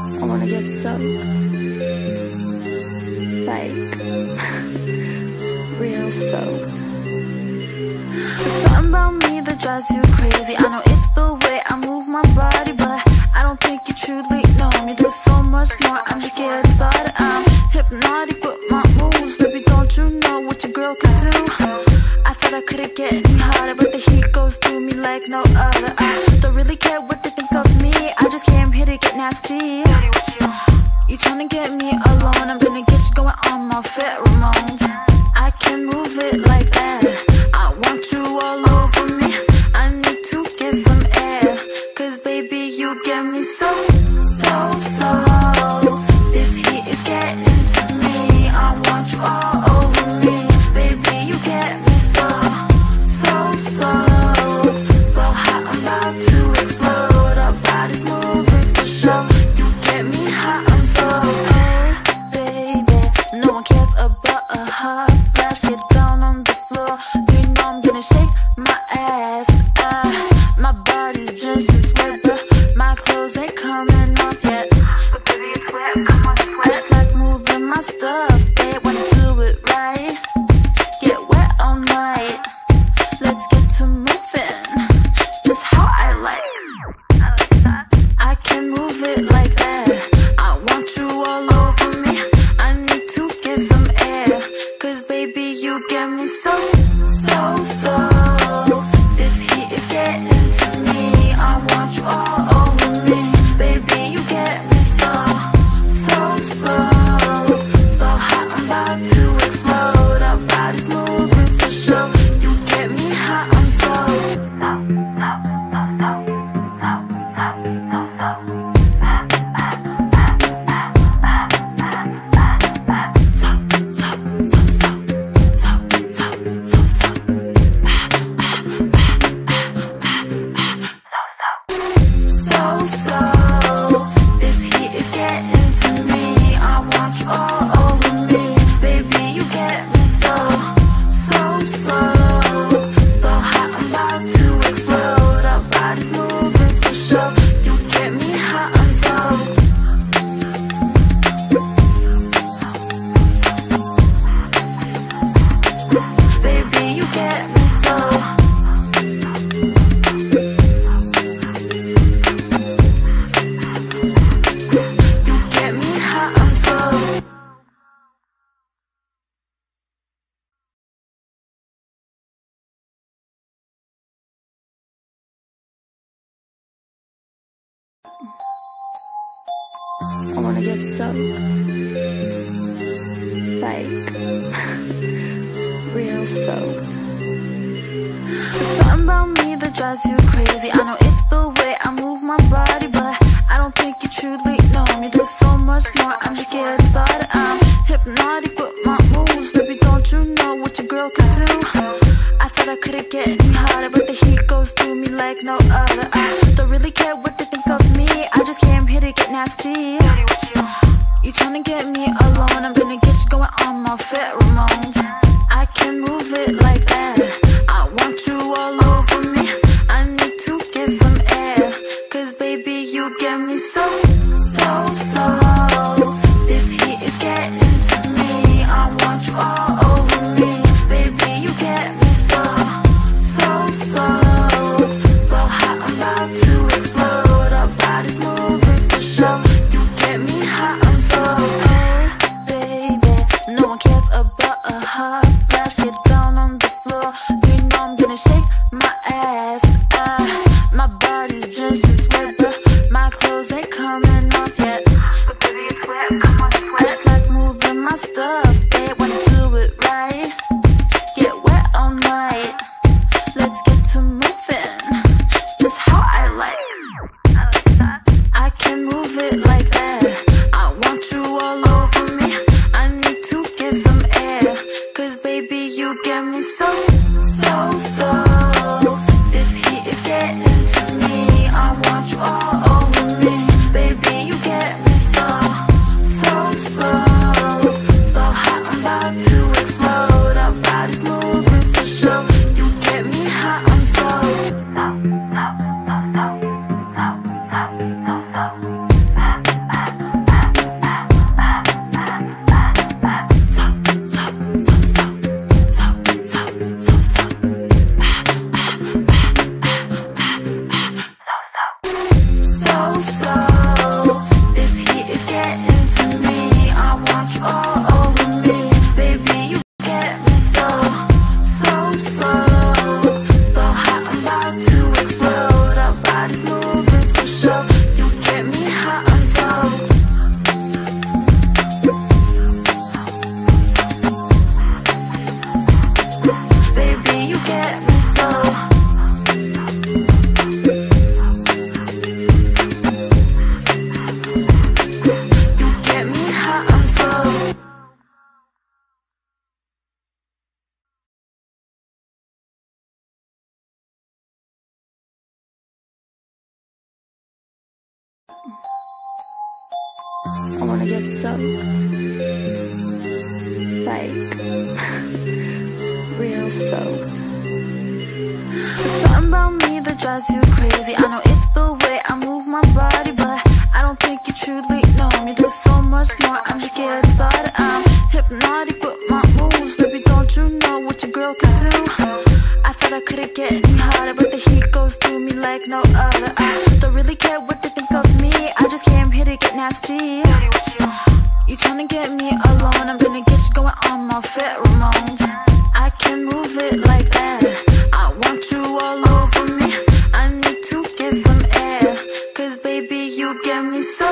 I wanna get soaked, like real soaked. There's something about me that drives you crazy. I know it's the way I move my body, but I don't think you truly know me. There's so much more, I'm just getting started. I'm hypnotic with my moves, baby, don't you know what your girl can do? I thought I couldn't get any harder, but the heat goes through me like no other. I don't really care what they think of me, I just came here to get nasty. You tryna get me alone, I'm gonna get you going on my pheromones. I can move it like that, I want you all over me. I need to get some air, cause baby you get me so. This heat is getting to me, I want you all over me. Baby you get me so hot, I'm about to explode. Our bodies moving for sure. You get me hot, I'm so. Oh baby, no one cares about a hot flash. Get down on the floor, you know I'm gonna shake my ass. My body's drenched in sweat, but my clothes ain't coming off yet. But baby it's wet, come on, it's wet. I just like moving my stuff, babe, wanna do it right. Get wet all night, let's get to moving, just how I like. I can move it like that, I want you all over me. I need to get some air, cause baby you get me so. This heat is getting to me, I want you all over me. Baby you get me so hot, I'm about to explode. Our bodies moving for sure. You get me hot, I'm so. This heat is getting to me, I want you all over me. Baby you get me so hot, I'm about to explode. Our bodies moving for sure. You get me hot, I'm soaked. Baby you get me so. You get me hot, I'm soaked. I wanna get soaked, like real soaked. There's something about me that drives you crazy. I know it's the way I move my body, but I don't think you truly know me. There's so much more, I'm just getting started. I'm hypnotic with my moves, baby, don't you know what your girl can do? I thought I couldn't get any harder, but the heat goes through me like no other. I don't really care what they think of me, I just came here to get nasty. You tryna get me alone, I'm gonna get you going on my pheromones. I can move it like that, I want you all over me. I need to get some air, I wanna get soaked, like real soaked. There's something about me that drives you crazy. I know it's the way I move my body, but I don't think you truly know me. There's so much more, I'm just getting started. I'm hypnotic with my moves, baby, don't you know what your girl can do? I thought I couldn't get any harder, but the heat goes through me like no other. I don't really care what they think of me, I just came here to get nasty. You tryna get me alone, I'm gonna get you going on my pheromones. I can move it like that, I want you all over me. I need to get some air, cause baby you get me so.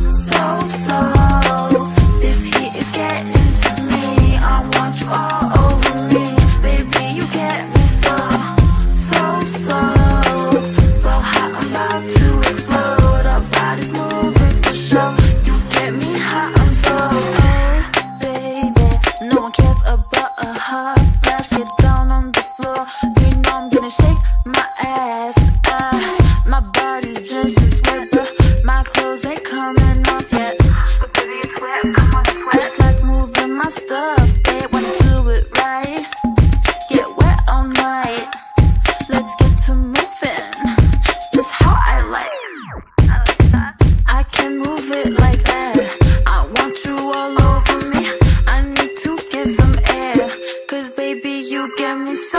This heat is getting to me, I want you all over me. Baby you get me so. So hot, I'm about to explode. Our bodies moving for sure. You get me hot, I'm so. Oh baby, no one cares about a hot flash. Get down on the floor, you know I'm gonna shake my ass. My body's drenched in sweat, but my clothes ain't coming off yet. But baby it's wet, come on, it's wet. I just like moving my stuff, babe, wanna do it right. Get wet all night, let's get to moving, just how I like. I can move it like that, I want you all over me. I need to get some air, cause baby you get me so.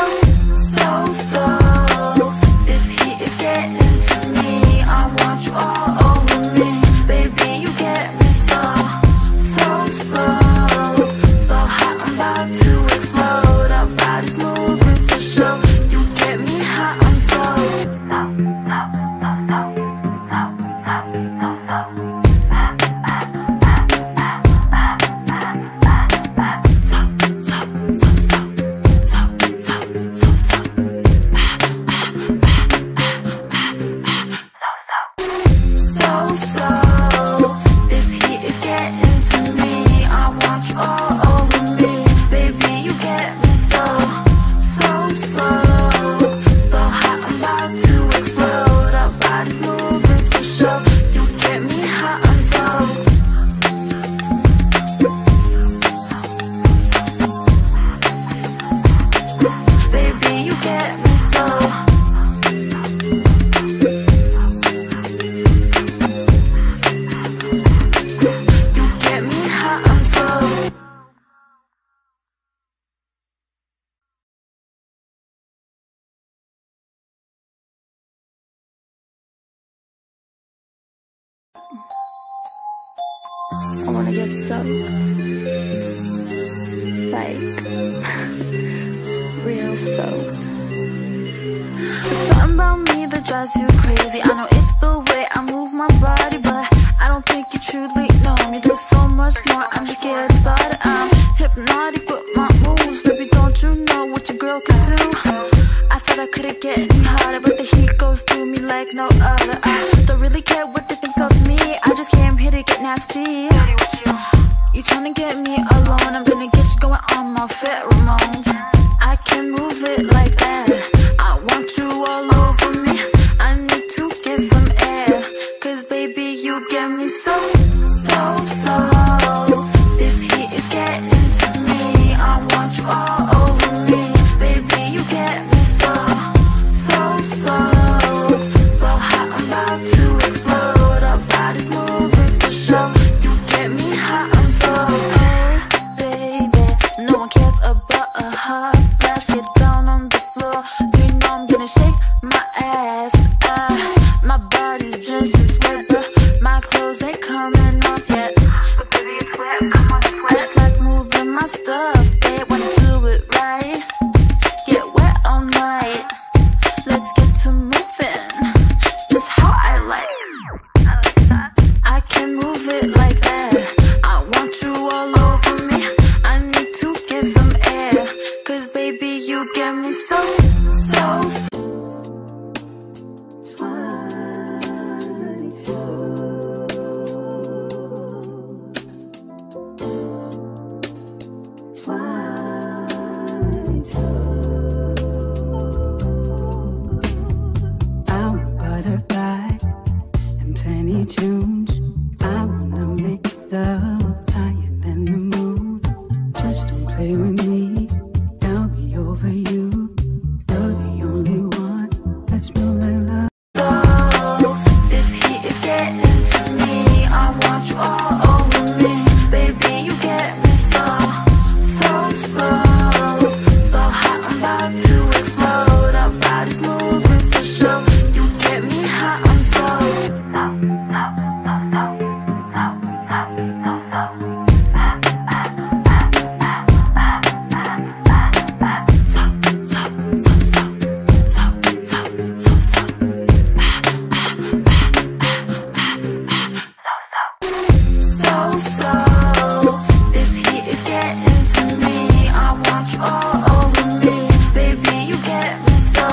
This heat is getting to me, I want you all over me. Baby you get me so hot, I'm about to explode. Our bodies moving for sure. You get me hot, I'm so. This heat is getting to me, I want you all over me. Baby you get me so hot, I'm about to explode. Our bodies moving for sure. You get me hot, I'm soaked. Baby you get me so. I wanna get soaked, like real soaked. There's something about me that drives you crazy. I know it's the way I move my body, but I don't think you truly know me. There's so much more, I'm just getting started. I'm hypnotic with my moves, baby, don't you know what your girl can do? I thought I couldn't get any harder, but the heat goes through me like no other. I don't really care what they think of me, I just came here to get nasty. You tryna get me alone, I'm gonna get you going on my pheromones. I can move it like that, I want you all over me. I need to get some air, cause baby you get me so. This heat is getting to me, I want you all over me. Baby you get me so hot, I'm about to explode. Our bodies moving for sure. You get me hot, I'm so. Oh baby, no one cares about a hot flash. Get down on the floor, you know I'm gonna shake my ass. My body's drenched in sweat, but my clothes ain't coming off yet. But baby it's wet, come on, it's wet. I just like moving my stuff, babe, wanna do it right. Get wet all night, let's get to moving, just how I like. I can move it like that, I want you all over me. I need to get some air, cause baby you get me so. funny tunes. I wanna make love higher than the moon. Just don't play with me, I'll be over you. You're the only one that's move like love. This heat is getting to me. I want you all over me. Baby, you get me so hot. I'm about to explode. Our bodies moving for sure. You get me hot, I'm so this heat is getting to me. I want you all over me. Baby, you get me so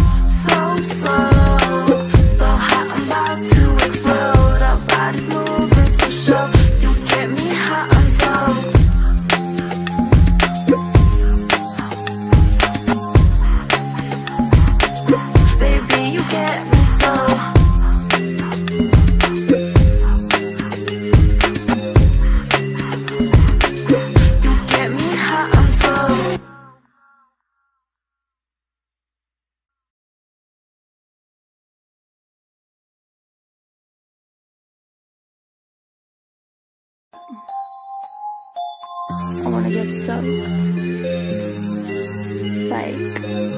hot. I'm about to explode. Our bodies moving for sure. You get me hot, I'm soaked. Baby, you get me so. I wanna get soaked, like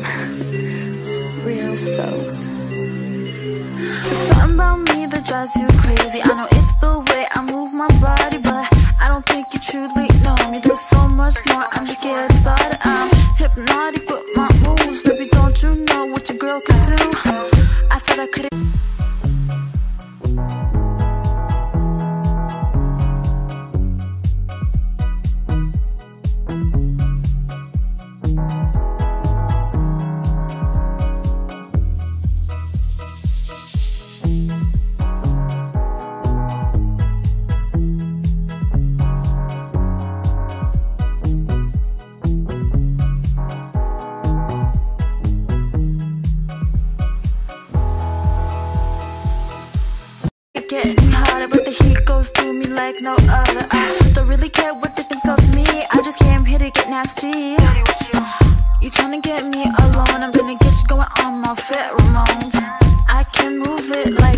real soaked. There's something about me that drives you crazy. I know it's the way I move my body, but I don't think you truly know me. There's so much more, I'm just getting started. I'm hypnotic with my moves. Baby, don't you know what your girl can do? I thought I could've. Getting harder, but the heat goes through me like no other. I don't really care what they think of me. I just came here to get nasty. You tryna get me alone? I'm gonna get you going on my pheromones. I can move it like